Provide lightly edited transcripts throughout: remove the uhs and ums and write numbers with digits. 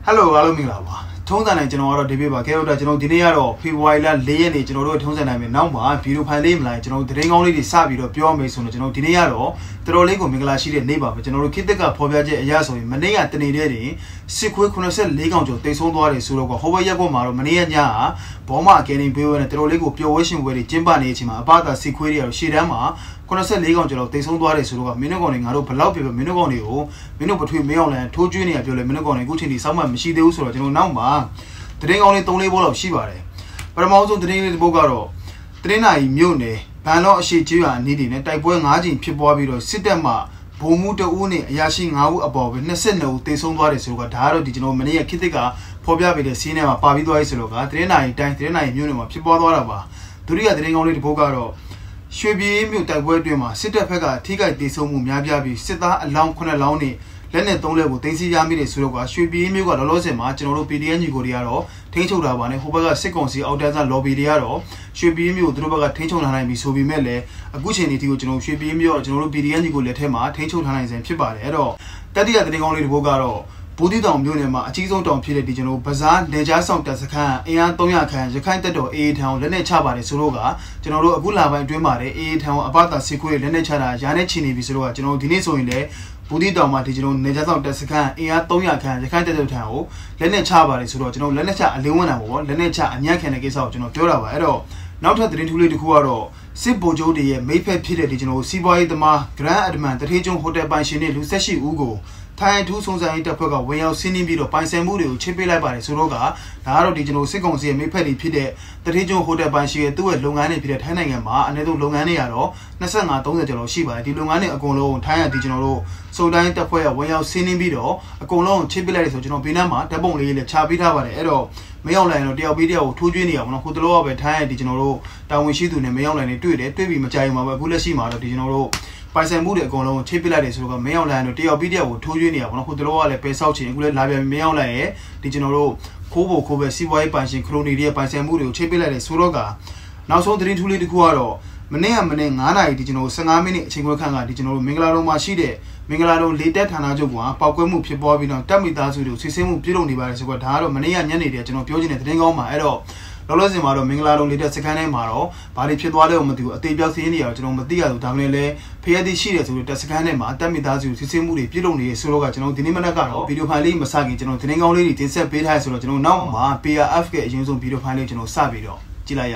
Hello, hello, Milava. Tones and General Debate, General Dinero, Piwila, Lane, General Tones and I mean, now, beautiful name like General Dring only the Sabi of Pure Mason, General Dinero, the Rolego Minglashi neighbor, General Kitaka, Poviaja, Yaso, Manea, Tenedi, Siku Kunosel, Legonjo, Tesondore, Surogo, Hovayago Maro, Manea, Boma, getting Bill and the Rolego Pure Wishing with Jimba Nechima, about the Sequia of Shirama. Conosce Legonjo, Tesondore, Suroga, Minogoni, Arupa Laupi, Minogoni, Mino between Meon and 2 junior, Minogoni, Gucci, someone, Michi Deus or General Namba. The ring only Tony Ball of Shibare. But I'm also the ring with Bogaro. Trina immune, Pano Shitua needing a type of Najin, Pipoabiro, Sitema, Bomuta Uni, Yashing out above, Neseno, Tesondore, Suga, Taro, Digino, Mania Kitika, Pobia with the cinema, Pavido Isoga, Trina, Trina immune, Pipoaraba. Turia the ring only Bogaro. Should be mute that word, Sita Pega, Tika, Tisomu, Yabi, Sita, along Conaloni. Leonard don't level, Tansy Yami, Suroga, should be immune got a losema, General PDN Goriaro, Tancho Rabane, Hobaga Seconsi, out as a lobby diaro, should be immune, Drobaga, Tancho Hanami, so be mele, a Gucci General should be immune, General PDN Goletema, Tancho Hanais and Chibare at all. That is the only Bogaro. Budidom Unima, Chizo Don Pile Digino, Bazan, Dejason Tasaka, Ian Toyaka, the kind of 8 town, Lene Chabare, Suroga, General Agulava, Dumare, 8 town, about the sequel, Lene Chara, Janechini, Visura, General Diniso in there, Budidom Matigino, Nejason Tasaka, Ian Toyaka, the kind of town, Lene Chabare, Suro, Lenecha, Leona, Lenecha, and Yakan against out, Tora, at all. Now to the Rintu Kuaro, Sibo Jodi, Maype Pile Digino, Siboy the Ma, Grand Adman, the Region Hotel by Shine, Luceshi Ugo. Time 2 songs are interpoga, way out singing video, Pansamuru, Chipila by Suroga, the Arrow Digital Seconds, and Mipedi Pide, the region hotel by she do it Longani Pide Hanangama, and Edo Longani Aro, Nasana Donatello Shiba, the Longani Agolo, Tire Digital, so the interpoga, way out singing video, a colon, Chipila, Pinama, Tabonli, the Chabita by Edo, Mayolan, the video, 2 junior, one of the lower by Tire Digital, down which she do the Mayolan to it, to be Machima, Gulashima, Digital. Pansamuru Golo, Chipila, Mayolan, the video, 2 junior, one of the lower Pesauchi, Labia Mayola, Digital, Kobo, Kobe, Siwai, Panshin, Crony, Pansamuru, Chipila, Suroga. Now so the Rintu Kuaro, Manea Manang, Ana, Digital, Sangamini, Chingokanga, Digital, Mingalaro Mashide, Mingalaro, Lita Tanajua, Pakumu, Pibobino, Tamidazu, Sisemu, Pironi, Barasquataro, Manea, Yanni, Digital, Piojin, Ringoma, Edo. Lolozimaro, Minglaro, Lita Secane Maro, Pari Pidualo, Matu, Tabia India, Matia, Tamele, Piedi Shires with the Secane, Tamidazu, Sisimuri, Pironi, Suroga, Dinimanagaro, Pidu Pali, Masagi, Tingo Lady, Tinsa Pid has no Ma, Pia Afghan, Jinson Pidu Pali, Sabido, Gilaya.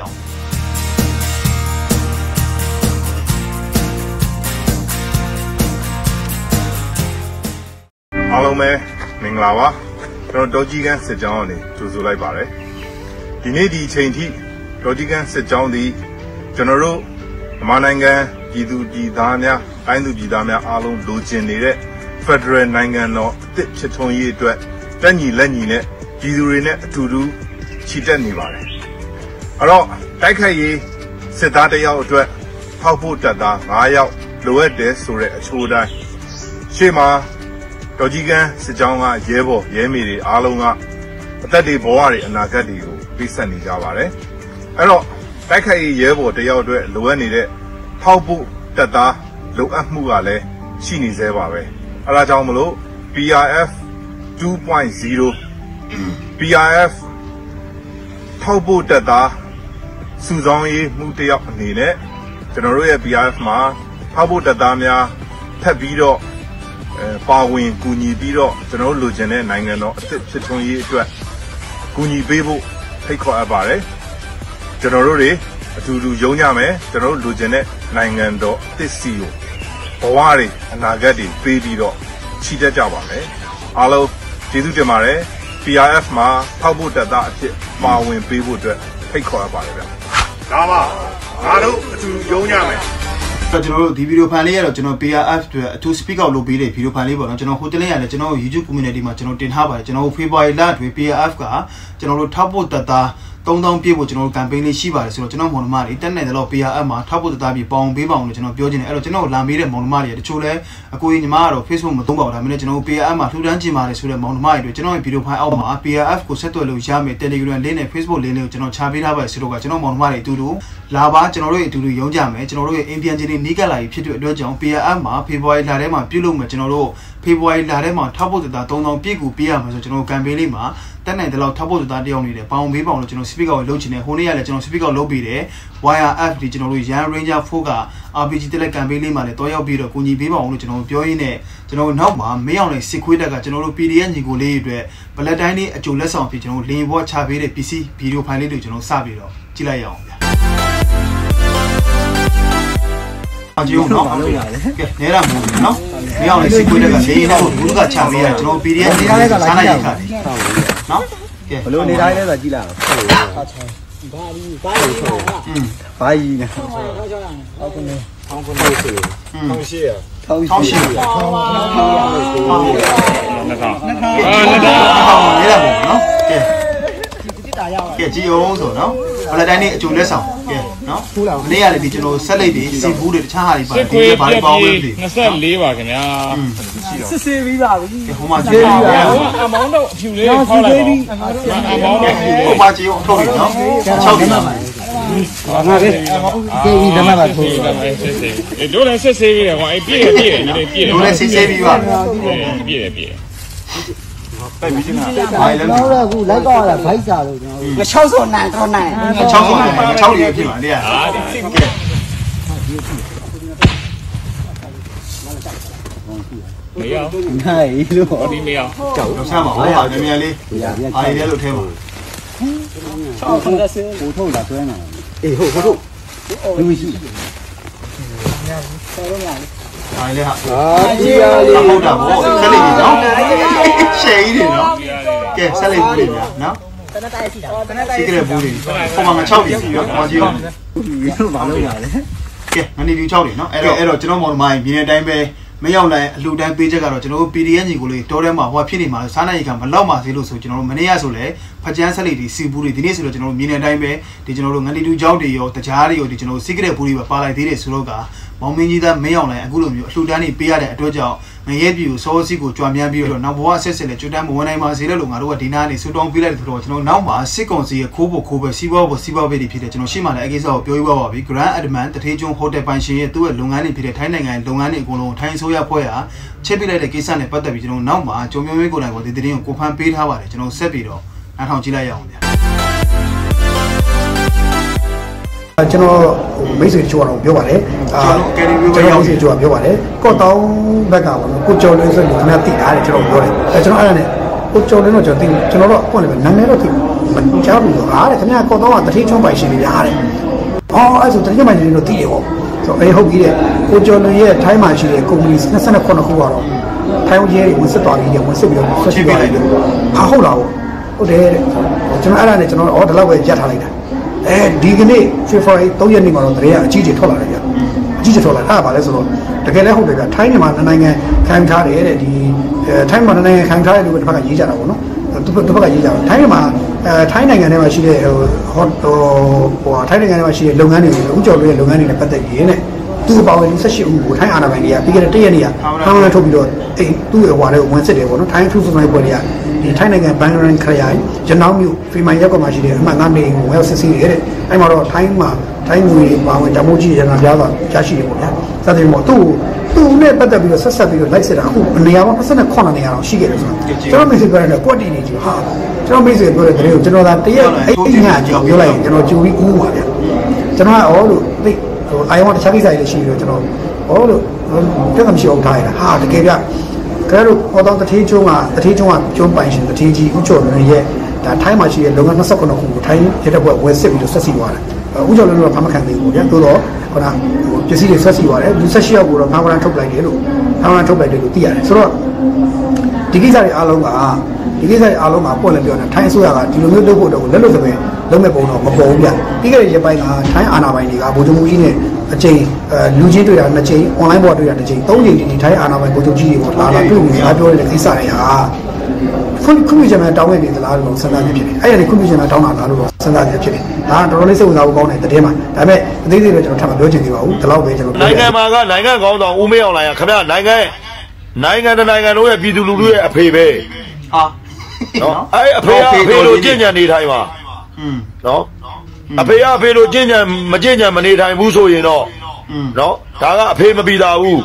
Hello, Minglawa, Dojigan Sejani, to Zulai. The Nady Chainty, Rojigan Sejandi, General Mananga, Gidu Gidania, Aindu Gidamia, Alum, Lucinere, Federal Nangano, Chetoye, Dani Lenine, Gidurine, Tudu, Chitanivari. Alors, Takaye, Sedate out, Papu Dada, Maya, Loete, Sure, Choda, Shema, Rojigan Sejanga, Yebo, Yemiri, Alunga, Tadi Boari, and Nagadi. Recently, Javare. Alors, Takai Yevo, the Yaude, Luanide, Paupu, Dada, Luamugale, Chini Zevare. Alajamolo, BIF 2.0, BIF, Paupu Dada, Suzangi, Mutia Nine, General BIF Ma, Paupu Dadamia, Tabido, Bawin, Guni Bido, General Lugene, Nangano, Chitoni, Guni Bibu. Take about it. General to Yonyame, General Lugene, Nangando, this seal. Owari, and Nagadi, Baby dog, Chita Java, Allo, Jidu Jamare, PIF Ma, Pabu Dada, Marwin Bibu, take about it. Lava, Allo to Yonyame. General, the video panel, General PIF to speak out Lobby, Pido Panibo, General Hotel, and General Yuju community, General Tin Harbor, General Fibai Lat with PIF, General Tabu Data, Down people, General Campaign Shiva, General Monmari, Internet, Lopia, Emma, Tabu Data, Bong, Bibon, General Biogin, General Lamir, Monmari, the Chule, a Queen Maro, Facebook, Mutumba, General PIM, Tudanji Maris, Monmari, General Pido Alma, PIF, Coseto, Luciame, Telegram, Lane, Facebook, Lane, General Chabina, General Monmari, Tudu. လာပါကျွန်တော်တို့အတူတူရုံးကြမယ်ကျွန်တော်တို့ရဲ့ Indian ချင်းတွေနီးကပ်လာပြီဖြစ်တဲ့အတွက်ကြောင့် PRF မှာ February လထဲမှာပြုလုပ်မယ်ကျွန်တော်တို့ February လထဲမှာထောက်ဖို့တတာ3000ပြည့်ကူပေးရမှာဆိုကျွန်တော် campaign လေးမှာတက်နိုင်တဲ့လောက်ထောက်ဖို့တတာတယောက်နေတယ်ပေါင်ပေးပေါင်လို့ကျွန်တော် speaker ကိုလုပ်ချင်တယ်ဟိုနေ့ကလည်းကျွန်တော် speaker လုပ်ပြီးတယ် YRF ဒီကျွန်တော်တို့ Yan Ranger 4က RPG တက်လက် campaign လေးမှာလည်းတော့ရောက်ပြီးတော့ကိုညီပေးပါအောင်လို့ကျွန်တော်ပြောရင်းနဲ့ကျွန်တော်နောက်မှာမင်းအောင်နဲ့စစ်ခွေးတက်ကကျွန်တော်တို့ PDF ညီကိုလေးအတွက်ဗလက်တိုင်းလေးအကျိုးလက်ဆောင်ဖြစ်ကျွန်တော်လင်ဘောချပေးတဲ့ PC ဗီဒီယိုဖိုင်လေးတွေကျွန်တော်စပြီးတော့ကြည့်လိုက်ရအောင်ဗျာအကျိုးနော်ကဲနဲရမို့နော်မင်းအောင်နဲ့စစ်ခွေးတက်ကလေးနဲ့ဘူးကချပေးရကျွန်တော် PDF ညီစားလိုက်ရခါတယ်နော်ကဲဘလို့နေတိုင်းလဲဆိုကြည့်လိုက်ဘာကြီးနဲ့ဟုတ်ကဲ့ထောင်းကုန်လို့ဆိုထောင်းရှိရထောင်းရှိရနေရပေါ့နော်ကဲကြည့်အောင်ဆိုနော်ဘယ်တိုင်းနေအကျိုးလက်ဆောင်ကဲနော်မနေ့ကလည်းဒီကျွန်တော်ဆက်လိုက်တွေစီဘူးတွေတခြားဟာတွေပါတယ်ဒီဘာတွေပေါင်းလဲ24ပါခင်ဗျာစစ်စေးပြီးပါပြီဟိုမှာကြည့်ရအောင်အမောင်းတော့အဖြူလေးထောက်လိုက်ပါအမောင်းတော့ဟိုမှာကြည့်အောင်ထုတ်ပြီနော်6ပြီပါငါပဲဒီဓမ္မပါထိုးတယ်တို့လည်းစစ်စေးပြီးတယ်ကွာပြည့်ပြည့်တို့လည်းစစ်စေးပြီးပါပြည့်ပြည့်ပဲပြီးနေတာကျွန်တော်တို့အခုလိုက်တော့ရတာဘိုက်စာလို့ကျွန်တော်တို့60ဆိုနိုင်တော့နိုင်60ဆိုနိုင်60လေးဖြစ်ပါလေဟာဒီကဲမရနိုင်လို့ဟောဒီမရကြောက်တော့ဆမ်းပါဦးဟာမြန်မြန်လေးအားရလေးလို့ထဲပါ60ဟိုထုတ်လာတွဲနေအေးဟိုထုတ်လူရှိဆောတော့ရတယ်အားလေးဟာကြီးရလေးဟုတ်တာဗောဆက်လိုက်ပြီနော်ရှယ်ကြီးတွေနော်ကဲဆက်လိုက်ဘူးလေဗျာနော်တနက်တိုင်းရှိတာတနက်တိုင်းရှိတဲ့ဘူးတွေပုံမှန်6ပြီနော်ဟောကြည့်အောင်ဒီလိုမလုပ်ရလေကဲငနေပြီး6တွေနော်အဲ့တော့ကျွန်တော်မော်ဒမိုင်းမြင်တဲ့အတိုင်းပဲမရောက်နိုင်အလှူဒန်းပေးချက်ကတော့ကျွန်တော်တို့ PDF ညီကိုလေးတောထဲမှာဟိုဖြစ်နေမှာစားနိုင်ရခံမလောက်ပါစေလို့ဆိုကျွန်တော်တို့မနေ့ကဆိုလဲဖကြမ်းဆက်လေးတွေစီဘူးတွေဒီနေ့ဆိုတော့ကျွန်တော်တို့မြင်တဲ့အတိုင်းပဲဒီကျွန်တော်တို့ငနေတူကြောက်တွေရောတကြားတွေရောဒီကျွန်တော်တို့ secret ဘူးတွေပါပါလိုက်သေးတယ်ဆိုတော့ကမောင်မင်းကြီးသားမင်းအောင်လိုင်းအခုလိုမျိုးအလှူဒန်းတွေပေးရတဲ့အတွက်ကြောင့်ငရဲပြည်ကိုစောစီကိုကြွားမြန်းပြီးတော့နောက်ဘဝဆက်ဆက်နဲ့ကျွတ်တန်းမဝင်နိုင်ပါစေလို့ငါတို့ကဒီနားနေဆူတောင်းပေးလိုက်တဲ့တော့ကျွန်တော်နောက်မှာစစ်ကောင်စီရဲ့ခိုးဖို့ခိုးပဲစီးပွားဖို့စီးပွားပဲတွေဖြစ်တယ်ကျွန်တော်ရှေ့မှာလည်းအကိစ္စကိုပြောပြပါပြီ Grand Adman တထေးကျွန်းဟိုတယ်ပိုင်ရှင်ရဲ့သူ့ရဲ့လုပ်ငန်းတွေဖြစ်တဲ့ထိုင်းနိုင်ငံရဲ့လုပ်ငန်းတွေအကုန်လုံးထိုင်းဆိုရဖွဲ့ရချက်ပြလိုက်တဲ့ကိစ္စနဲ့ပတ်သက်ပြီးကျွန်တော်နောက်မှာကြုံမျိုးမျိုးကိုယ်တိုင်ကိုဒီသတင်းကိုကိုဖန်ပေးထားပါတယ်ကျွန်တော်ဆက်ပြီးတော့နားထောင်ကြည့်လိုက်ရအောင်ဗျာကျွန်တော်မိတ်ဆွေတို့ကတော့ပြောပါတယ်ကျွန်တော်မိတ်ဆွေတို့ကပြောပါတယ်ကော့တောင်းဘက်ကပေါ့နော်ကိုကျော်လင်းဆိုလို့ခင်ဗျာသိတာတယ်ကျွန်တော်ပြောတယ်ကျွန်တော်အဲ့ဒါနဲ့ကိုကျော်လင်းတော့ကျွန်တော်တော့ပေါ့လေနာမည်တော့သိမကြားဘူးတော့အားတယ်ခင်ဗျာကော့တောင်းကတတိချုံပိုင်ရှင်တွေများတယ်အဲ့ဆိုတတိယမိုင်တွေတော့သိတယ်ပေါ့ဆိုအေးဟုတ်ပြီတဲ့ကိုကျော်လင်းရဲ့ထိုင်းမှာရှိတဲ့ကုမ္ပဏီ29ခုကတော့ထိုင်းရဲတွေဝင်စစ်သွားပြီးတယ်ဝင်စစ်ပြီးတော့ဆွရှိသွားတယ်ဟုတ်လားဟုတ်တယ်တဲ့ကျွန်တော်အဲ့ဒါနဲ့ကျွန်တော်ဒီလောက်ပဲရက်ထားလိုက်တာဒီကနေ့ February 3 ရက်နေ့မှာတော့တရေကအကြီးကြီးထွက်လာတယ်ဗျအကြီးကြီးထွက်လာတာပါလဲဆိုတော့တကယ်လည်းဟုတ်တယ်ဗျထိုင်းမြန်မာနိုင်ငံခံထားတယ်တဲ့ဒီထိုင်းမြန်မာနိုင်ငံခံထားတယ်လို့တစ်ဖက်ကရေးကြတာပေါ့နော်တစ်ဖက်ကရေးကြတာထိုင်းမြန်မာထိုင်းနိုင်ငံထဲမှာရှိတဲ့ထိုင်းနိုင်ငံထဲမှာရှိတဲ့လုပ်ငန်းတွေဥကြော်တွေလုပ်ငန်းတွေနဲ့ပတ်သက်ပြီးနဲ့သူ့အပါဝင်28ဦးကိုထိုင်းအာဏာပိုင်တွေကပြီးခဲ့တဲ့1ရက်နေ့ကထောင်းရထုတ်ပြီးတော့သူ့ရဲ့ဟွာတွေကိုဝင်စစ်တယ်ပေါ့နော်ထိုင်းထူးစုံလိုက်ပွဲတွေကဒီထိုင်းနိုင်ငံဘန်ဂရန်ခရိုင်ရနောင်းမြို့ဖေမိုင်ရက်ကွန်မှာရှိတဲ့အမှန်သားနေကိုဝယ်စစ်စီးတယ်တဲ့အဲ့မှာတော့ထိုင်းမှာထိုင်းငွေပါဝင်တမိုးကြီးရနာပြားသွားကြားရှိတယ်ပေါ့ဗျာစသဖြင့်ပေါ့သူ့နဲ့ပတ်သက်ပြီးတော့ဆက်ဆက်ပြီးတော့လိုက်စစ်တာအခုနေရာပေါင်း29နေရာတော့ရှိခဲ့တယ်ဆိုတော့ကျွန်တော်မိတ်ဆွေပြောတယ်ကွက်တီနေကြည့်ဟာကျွန်တော်မိတ်ဆွေပြောတဲ့တရေကိုကျွန်တော်သာတရက်အဲ့ညကြောင်ပြောလိုက်ရင်ကျွန်တော်ကြိုပြီးကူးပါဗျာကျွန်တော်ကအော်လို့သိအာယုံတခြားကိစ္စတွေရှိပြီးတော့ကျွန်တော်အော်လို့ပြဿနာမရှိအောင်ထားရတာဟာတကယ်ကြကဲလို့ဟောတော့တထေးကျွန်းကကျွန်းပိုင်ရှင်တထေးကြီးဥကျော်လွင်ရဲ့ဒါထိုင်းမှာရှိတဲ့လုပ်ငန်း29ခုကိုထိုင်းရဲတပ်ဖွဲ့ဝယ်စစ်ပြီးတော့ဆက်စီသွားတယ်ဥကျော်လွင်ကဘာမှခံသေးဘူးဗျာသို့တော့ခုနပစ္စည်းတွေဆက်စီသွားတယ်လူ18ယောက်ကိုတော့ဖမ်းဝရမ်းထုတ်လိုက်တယ်လို့သိရတယ်ဆိုတော့ဒီကိစ္စတွေအားလုံးကပေါ့လည်းပြောတယ်ထိုင်းအစိုးရကဒီလိုမျိုးလုပ်ဖို့တော့လက်လွတ်စပယ်လုံးမဲ့ပုံတော့မပေါ်ဘူးဗျပြီးခဲ့တဲ့ရက်ပိုင်းကထိုင်းအာဏာပိုင်တွေကဗိုလ်ချုပ်မှုကြီးနဲ့အချိန်လူချင်းတွေ့တာ2ချိန် online ပေါ်တွေ့တာ2ချိန်3ချိန်ဒီထိုင်းအာဏာပိုင်ဗိုလ်ချုပ်ကြီးတွေပေါ်လာတွေ့နေအားပြောတဲ့ကိစ္စတွေဟာခွင့်ပြုချက်နဲ့တောင်းနေသလားလို့စဉ်းစားနေဖြစ်တယ်အဲ့ဒါနဲ့ခွင့်ပြုချက်နဲ့တောင်းတာလားလို့စဉ်းစားနေဖြစ်တယ်ဒါတော်တော်လေးစိတ်ဝင်စားဖို့ကောင်းတဲ့တဲ့မှာဒါပေမဲ့အသေးစိတ်တော့ကျွန်တော်ထပ်မပြောချင်သေးပါဘူးဒီလောက်ပဲကျွန်တော်နိုင်ငံမှာကနိုင်ငံကောင်းဆောင်ဦးမေးအောင်လာရခင်ဗျာနိုင်ငံတနိုင်ငံတို့ရဲ့ပြည်သူလူထုရဲ့အဖေပဲဟာနော်အဲ့အဖေလို့ကြင်ညာနေထိုင်ပါနော်အဖေကအဖေလိုကျင့်ကြံမကျင့်ကြံမနေထိုင်ဘူးဆိုရင်တော့နော်ဒါကအဖေမပြီးတာဘူး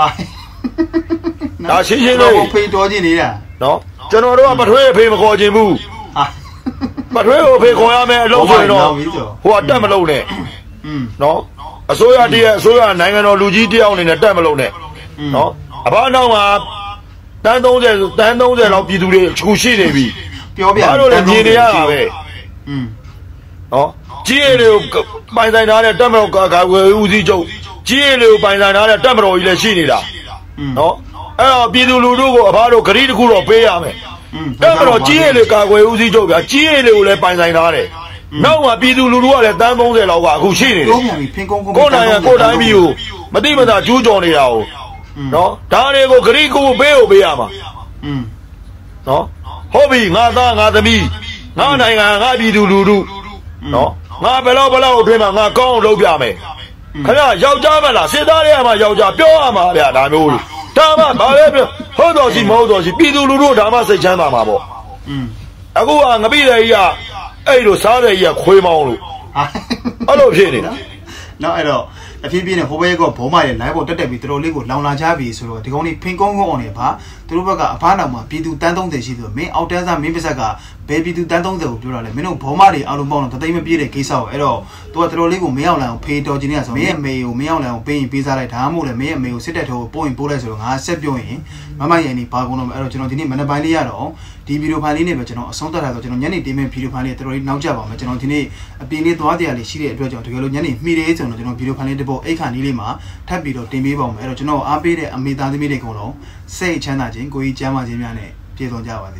ဒါရှင်းရှင်းလေးဖေးတော်ချင်းနေတာနော်ကျွန်တော်တို့ကပထွေးအဖေမခေါ်ခြင်းဘူးပထွေးကိုအဖေခေါ်ရမယ်အလုပ်ဆိုရင်တော့ဟိုကတက်မလုံးနဲ့နော်အစိုးရတည်းအစိုးရနိုင်ငံတော်လူကြီးတယောက်အနေနဲ့တက်မလုံးနဲ့နော်အဘနောက်မှာတန်း30လောက်ပြည်သူတွေခုရှိနေပြီပြောပြအဲ့လိုလည်းမြင်နေရတာပဲနော်ကြီးရည်တွေကိုပိုင်ဆိုင်ထားတဲ့တက်မတော်ကာကွယ်ဦးစီးချုပ်ကြီးရည်တွေကိုပိုင်ဆိုင်ထားတဲ့တက်မတော်ကြီးလည်းရှိနေတာနော်အဲ့တော့ပြည်သူလူထုကိုအဘတို့ဂရီးတစ်ခုတော့ပေးရမယ်တက်မတော်ကြီးရည်တွေကာကွယ်ဦးစီးချုပ်ဗျာကြီးရည်တွေကိုလည်းပိုင်ဆိုင်ထားတယ်နောက်မှာပြည်သူလူထုကလည်းတန်း30လောက်ကအခုရှိနေတယ်ကိုနိုင်ကိုတိုင်းပြည်ကိုမတိမတာကျူးကျော်နေတာကိုနော်ဒါတွေကိုဂရီးကိုပေးရမှာနော်ဟုတ်ပြီငါသားငါသမီးငါနိုင်ငံငါပြည်သူလူထုနော်ငါဘယ်လောက်အတွင်းမှာငါကောင်းအောင်လုပ်ပြမယ်ခင်ဗျာယောက်ျားမလားစစ်သားတွေကမှယောက်ျားပြောရမှာဗျာဒါမျိုးဒါမှဘာလဲပြောဟုတ်တော်စီမဟုတ်တော်စီပြည်သူလူထုဒါမှစိတ်ချမ်းသာမှာပေါ့အခုကငပိတဲ့ကြီးကအဲ့လိုစားတဲ့ကြီးကခွေးမောင်းလို့အဲ့လိုဖြစ်နေတာနော်အဲ့တော့အဖြစ်ပြင်းနဲ့ဟိုဘက်ကဘောမရဲ့ live ပေါ်တက်ပြီးတော်တော်လေးကိုလောင်လာကြပြီဆိုတော့ဒီကောင်လေးဖင်ကုန်းအောင်နေပါသူတို့ဘက်ကအဖားနောက်မှာပြည်သူတန်း30ရှိဆိုမင်းအောက်တန်းစားမင်းပါဇက်ကဘယ်ပြည်သူတန်း30ကိုပြောတာလဲမင်းတို့ဘောမတွေအားလုံးပေါင်းတော့တသိမပြေးတဲ့ကိစ္စကိုအဲ့တော့သူကတော်တော်လေးကိုမင်းအောင်လန်ကိုဖေးတော်ခြင်းနေရဆိုမင်းရဲ့အမေကိုမင်းအောင်လန်ကိုပေးရင်ပေးစားလိုက်ဒါမှမဟုတ်လေမင်းရဲ့အမေကိုစစ်တပ်ထိုးပို့ရင်ပို့လိုက်ဆိုတော့ငါဆက်ပြောရင်မမရဲ့နေဘာကုန်တော့အဲ့တော့ကျွန်တော်ဒီနေ့မနေ့ပိုင်းလေးရတော့ဒီဗီဒီယိုဖိုင်လေးနဲ့ပဲကျွန်တော်အဆုံးသတ်ထားဆိုကျွန်တော်ညနေတင်မဲ့ဗီဒီယိုဖိုင်လေးတော်တော်လေးနောက်ကျပါမယ်ကျွန်တော်ဒီနေ့အပြင်လေးသွားတရားလေးရှိတဲ့အတွက်ကြောင့်တကယ်လို့ညနေမှီတယ်ဆိုတော့ကျွန်တော်ဗီဒီယိုဖိုင်လေးတစ်ပုတ်အိတ်ခါနီးလေးမှာထပ်ပြီးတော့တင်ပေးပါမယ်အဲ့တော့ကျွန်တော်အားပေးတဲ့အမေသားသမီးတွေအကုန်လုံးစိတ်ချမ်းသာခြင်းကိုကြီးကျမ်းမာခြင်းများနဲ့ပြည့်စုံကြပါစေ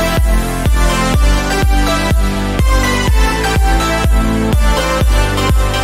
ဗျာ